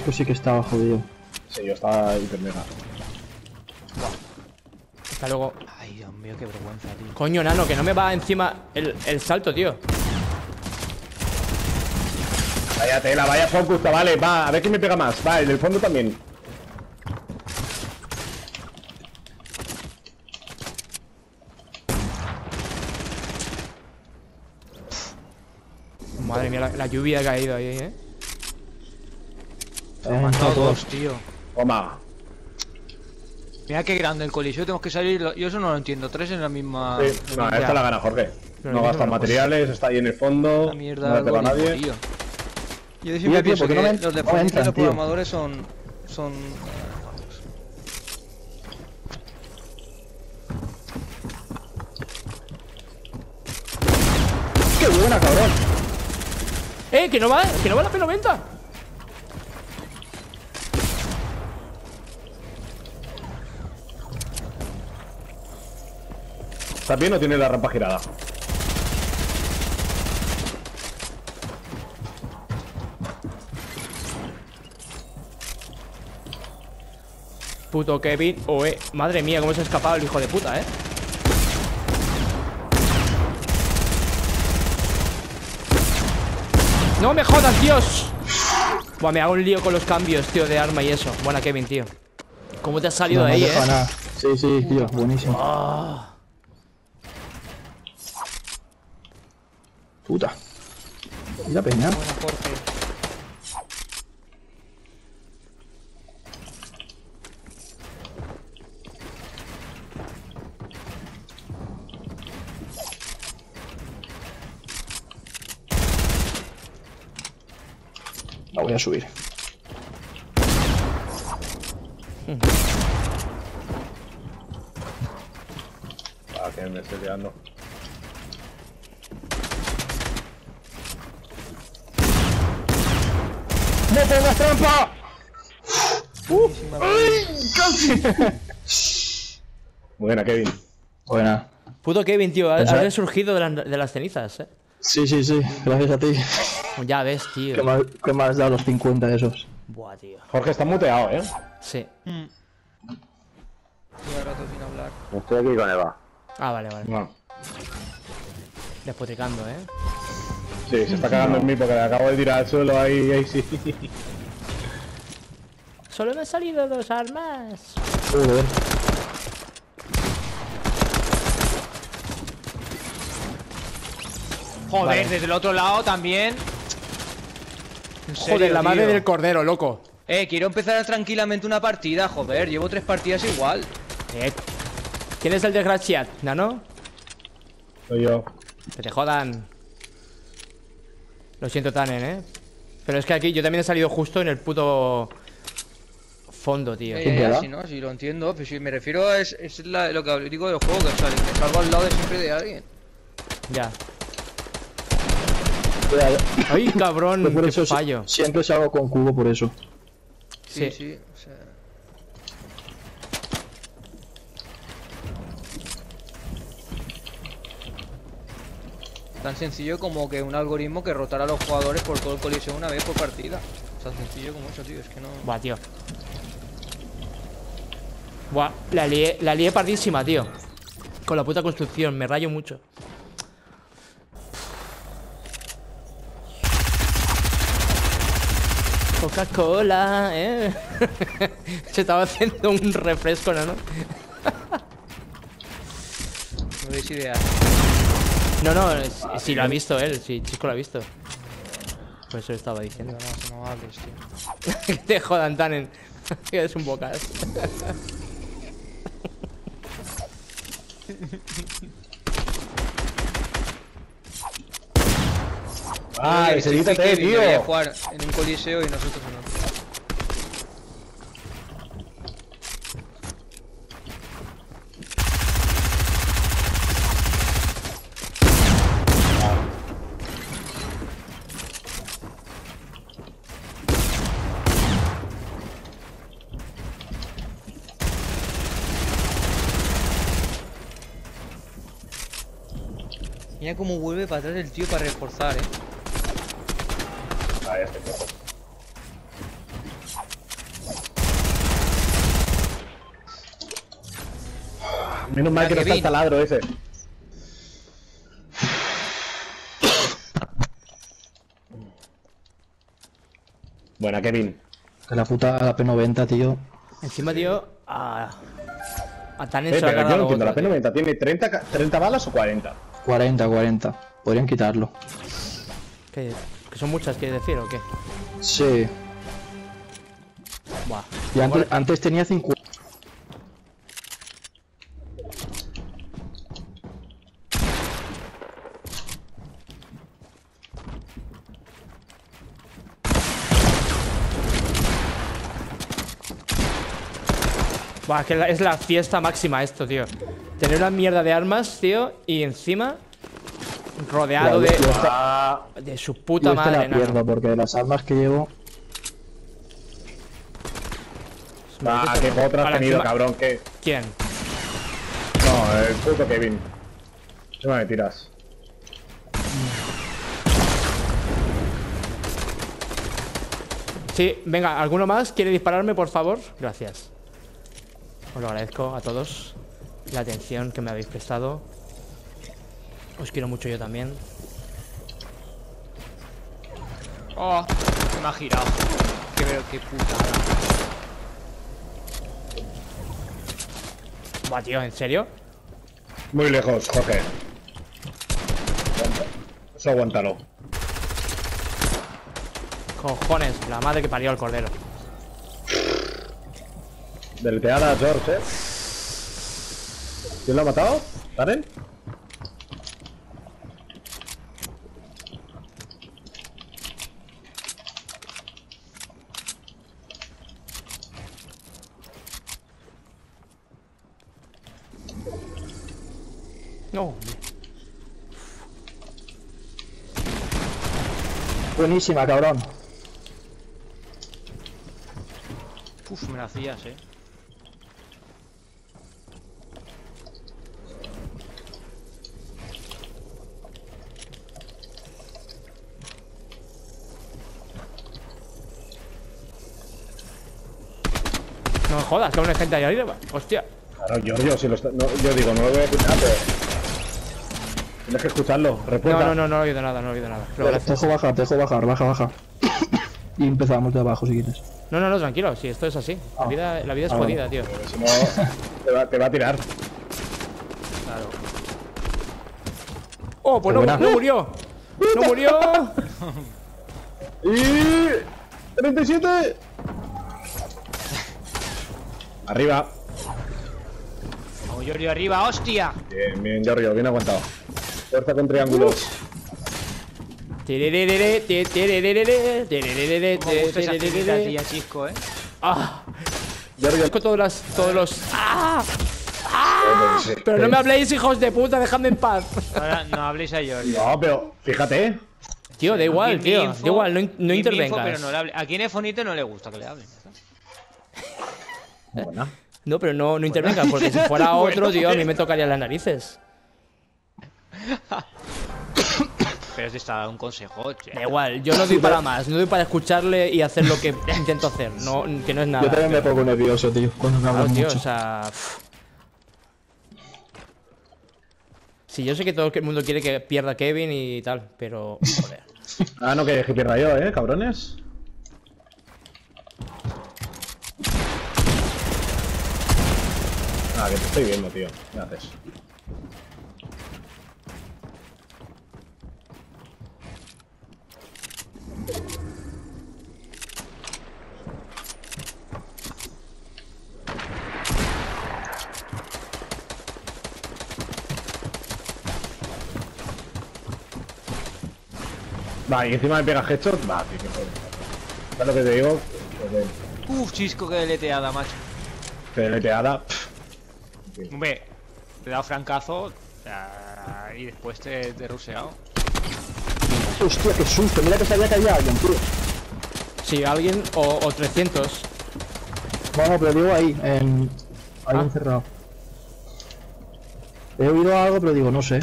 Marcos sí que estaba jodido. Sí, yo estaba hiper mega. Hasta luego. Ay, Dios mío, qué vergüenza, tío. Coño, nano, que no me va encima el salto, tío. Vaya tela, vaya focus, vale, va, a ver quién me pega más. Va, el del fondo también. Madre mía, la lluvia ha caído ahí, Han entrado todos. tío. Toma. Mira qué grande el coliseo, tenemos que salir. Yo eso no lo entiendo. 3 en la misma. Sí, no, esta la gana Jorge. Pero No yo gasta no, pues. materiales, está ahí en el fondo. La mierda No le pega a algoritmo, nadie. tío. Yo siempre Tío, pienso ¿por qué que no los de no Fortnite y entran, los tío? programadores son. ¡Qué buena, cabrón! Que no va la P90. ¿Está bien o tiene la rampa girada? Puto Kevin. Madre mía, cómo se ha escapado el hijo de puta, ¡No me jodas, Dios! Buah, me hago un lío con los cambios, tío, de arma y eso. Buena, Kevin, tío. ¿Cómo te has salido de ahí, deja nada. Sí, sí, tío, buenísimo. Puta. Mira, peña. Buena, Jorge. La voy a subir. Ah, que me estoy liando. ¡No pongas trampa! ¡Ay! ¡Casi! Buena, Kevin. Buena. Puto Kevin, tío, has Pensaba- resurgido de las cenizas, Sí, sí, sí. Gracias a ti. Ya ves, tío. ¿Qué me has dado los 50 de esos? Buah, tío. Jorge está muteado, ¿eh? Sí. Lleva rato sin hablar. Estoy aquí con Eva. Ah, vale, vale. No. Despotricando, Sí, se está cagando en mí porque le acabo de tirar al suelo ahí sí. Solo me han salido 2 armas. Joder. Joder, Vale. desde el otro lado también. En serio, Joder, la madre tío. del cordero, loco. Quiero empezar tranquilamente una partida, joder. Llevo 3 partidas igual. ¿Quién es el desgraciado? ¿Nano? Soy yo. Que te jodan. Lo siento, Tannen, Pero es que aquí yo también he salido justo en el puto fondo, tío. queda? Sí, no, sí, lo entiendo. Pero si me refiero a lo que digo del juego, que salgo al lado de siempre de alguien. Ya. Cuidado. ¡Ay, cabrón! Pues por ¡Qué eso fallo! siempre salgo con cubo por eso. Sí, Sí. sí. O sea... Tan sencillo como que un algoritmo que rotara a los jugadores por todo el coliseo una vez por partida. Tan sencillo como eso, tío. Es que no. Buah, tío. Buah, la lié pardísima, tío. Con la puta construcción, me rayo mucho. Coca-Cola, Se estaba haciendo un refresco, ¿no? No deis idea. No, si lo ha visto él, si Chisco lo ha visto. Por eso lo estaba diciendo. No hables, tío. Que te jodan, Tannen. Que eres un bocas. ¡Ah, desevítate, tío! Voy a jugar en un coliseo y nosotros en otro. Mira cómo vuelve para atrás el tío para reforzar, Ah, ya estoy cojo. Menos mal que no está el taladro ese. Buena, Kevin. Que la puta P90, tío. Encima, tío. A tan Pero hecho la yo carga no lo entiendo, la otro, tío. P90 tiene 30 balas o 40. 40. Podrían quitarlo. ¿Que son muchas, quieres decir, o qué? Sí. Buah. Y antes tenía 50. Buah, que es la fiesta máxima esto, tío. Tener una mierda de armas, tío, y encima rodeado de su puta Yo madre, la nano. pierdo porque las armas que llevo. Ah, qué otra has Vale, tenido, encima- cabrón, que. ¿Quién? No, el puto Kevin. ¿Qué me tiras? Sí, venga, ¿alguno más quiere dispararme, por favor? Gracias. Os lo agradezco a todos la atención que me habéis prestado. Os quiero mucho yo también. Oh, se me ha girado. Qué putada. Buah, tío, ¿en serio? Muy lejos, Jorge. Eso aguántalo. Cojones, la madre que parió al cordero. Deleteada, George, ¿eh? ¿Quién lo ha matado? ¿Taren? No, Buenísima, cabrón. Uf, me la hacías, no me jodas, que aún hay gente ahí arriba. Hostia. Claro, Giorgio, si lo está... no, yo digo, no lo voy a escuchar, pero... Tienes que escucharlo, recuerda. No he oído nada, Pero Te gracias. dejo bajar, baja. Y empezamos de abajo si quieres. No, tranquilo, si esto es así. La vida es jodida, tío. Si no, te va a tirar. Claro. Oh, pues no murió. ¡No murió! ¡Y... 37! Arriba. Vamos, Giorgio, arriba, hostia. Bien, Giorgio, bien aguantado. Fuerza con triángulos. ¿Cómo gusta esa finita, tía, Chisco, Ah, Giorgio, con todos los. ¡Ah! Pero no me habléis, hijos de puta, dejadme en paz. Ahora no habléis a Giorgio. No, pero fíjate. Tío, da igual, Give me tío. info, Da igual, no give me info, intervengas. pero no le hable. Aquí en Efonito no le gusta que le hablen. Buena. No, pero no intervengas, porque si fuera otro, tío, a mí me tocaría las narices. Pero si está un consejo, che. Da igual, yo no doy para más, no doy para escucharle y hacer lo que intento hacer, no, que no es nada. Yo también me pongo nervioso, tío, cuando me Claro, hablan tío, mucho. o sea. Sí, yo sé que todo el mundo quiere que pierda Kevin y tal, pero. Joder. Ah, no, que pierda yo, cabrones. Ah, que te estoy viendo, tío. ¿Qué haces? Va, y encima me pega headshot. Va, tío, que joder. ¿Sabes lo que te digo? Uf, Chisco, que deleteada, macho. Que deleteada. Hombre, te he dado francazo y después te he ruseado. Hostia, qué susto, mira que sabía que había alguien, tío. Sí, alguien o 300. Bueno, pero digo ahí, ahí encerrado. He oído algo, pero digo, no sé.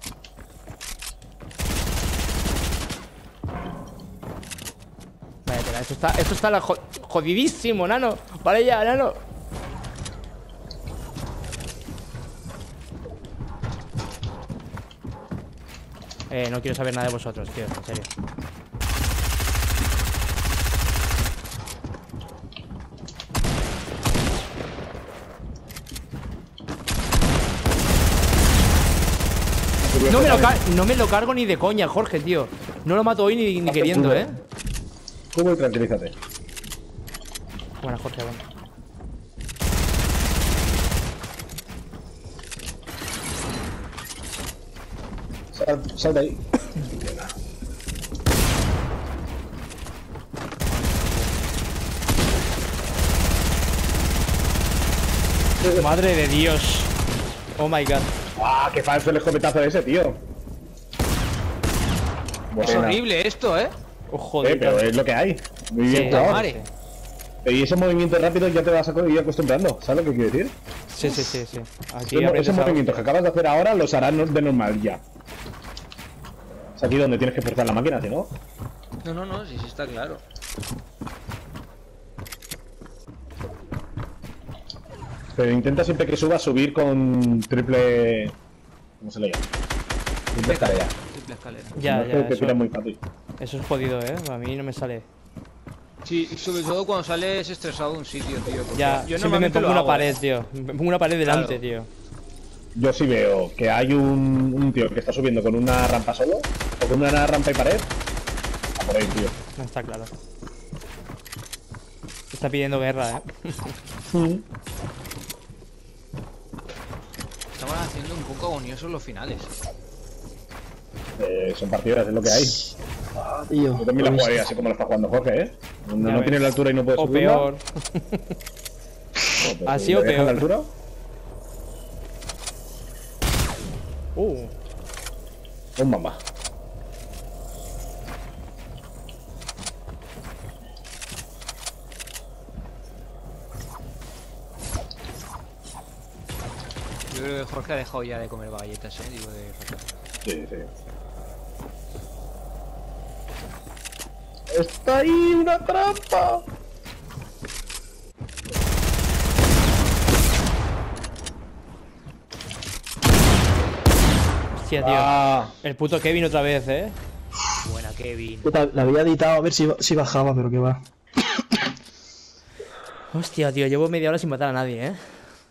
Vaya Mira, esto está jodidísimo, nano. Vale ya, nano. No quiero saber nada de vosotros, tío, en serio. No me lo cargo ni de coña, Jorge, tío. No lo mato hoy ni queriendo, ¿eh? Cubo y tranquilízate. Buena, Jorge, bueno. Sal de ahí. Madre de Dios. Oh my god. ¡Ah, qué falso el escopetazo ese, tío! Es Buena. horrible esto, ¿eh? Oh, joder. Pero es lo que hay. Muy bien Sí, jugado. madre. Y ese movimiento rápido ya te vas a ir acostumbrando. ¿Sabes lo que quiero decir? Sí. Aquí Esos aprendes movimientos que acabas de hacer ahora los harás de normal ya. Es aquí donde tienes que forzar la máquina, ¿sí, no? No, sí está claro. Pero intenta siempre que subas subir con triple... ¿Cómo se le llama? Triple escalera. Triple escalera. Ya, No es que te eso, tira muy fácil. eso es jodido, ¿eh? A mí no me sale. Sí, sobre todo cuando sales estresado de un sitio, tío. porque Ya, yo siempre me normalmente pongo lo una hago, pared, tío. Me pongo una pared delante, Claro. tío. Yo sí veo que hay un tío que está subiendo con una rampa solo, o con una rampa y pared. A por ahí, tío. No está claro. Está pidiendo guerra, ¿eh? Estaban haciendo un poco agoniosos los finales. Son partidas, es lo que hay. Ah, tío. Yo también la jugaría así como la está jugando Jorge, ¿eh? Cuando Ya no ves. tiene la altura y no puede O subirla. peor. Pues, Así si o le dejan peor. la altura. Un mamá. Yo creo que Jorge ha dejado ya de comer galletas, digo, de rato. Sí, sí. ¡Está ahí una trampa! Hostia, tío. Ah, El puto Kevin otra vez, ¿eh? Buena, Kevin. Puta, la había editado a ver si bajaba, pero que va. Hostia, tío. Llevo media hora sin matar a nadie, ¿eh?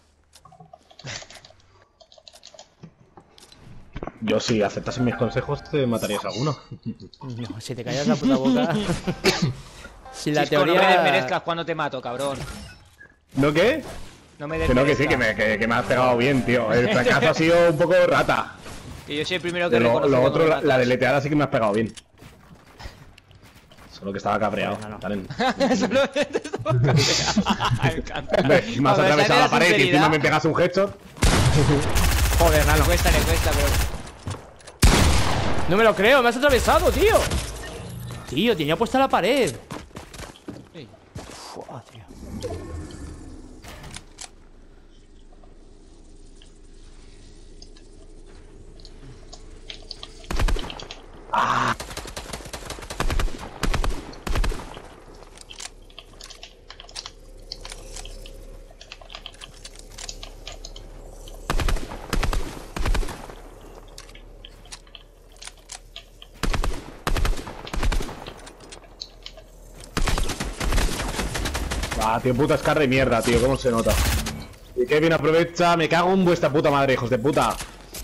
yo si aceptases mis consejos te matarías a alguno. No, si te callas la puta boca. Si la Chisco, no me teoría. desmerezcas cuando te mato, cabrón. ¿No qué? No me Que no, que sí, desmerezcas. que me has pegado bien, tío. El fracaso ha sido un poco rata. Que yo soy el primero que Lo reconoce cuando otro, me la matas. deleteada sí que me has pegado bien. Solo que estaba cabreado. Bueno, no. Talent. Solo te estaba cabreado. Me encanta. Hombre, me has Cuando atravesado sale la pared y encima sinceridad, me pegas un headshot. Joder, nano. le cuesta, pero... No me lo creo, me has atravesado, tío. Tío, tenía puesta la pared. Sí. Fua, tío. Ah, tío, puta escarra de mierda, tío, cómo se nota. Y Kevin aprovecha, me cago en vuestra puta madre, hijos de puta.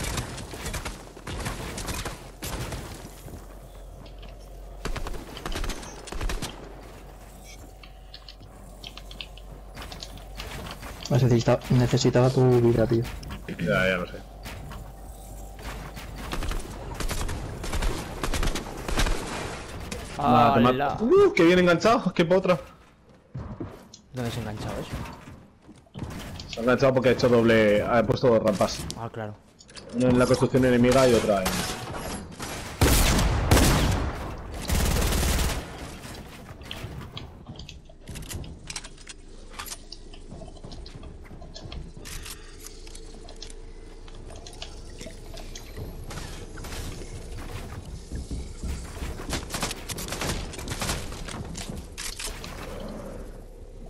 Necesitaba tu vida, tío. Ya lo sé. Nada, te ¡Hala! mato. Que bien enganchado, qué potra. ¿Dónde se ha enganchado eso? Se ha enganchado porque ha hecho doble. Ha puesto dos rampas. Ah, claro. Una en la construcción enemiga y otra en.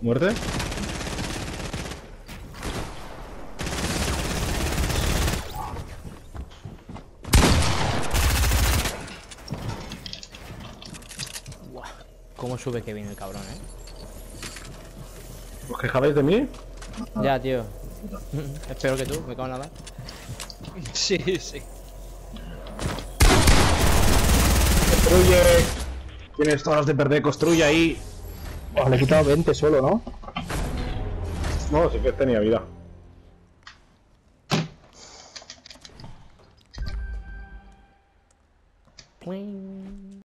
¿Muerte? Buah. ¿Cómo sube que viene el cabrón, ¿Os quejabais de mí? Ya, tío. Espero que tú, me cago en la mar. Sí, sí. Construye. Tienes todas las de perder, construye ahí. Oh, le he quitado 20 solo, ¿no? No, sí que tenía vida.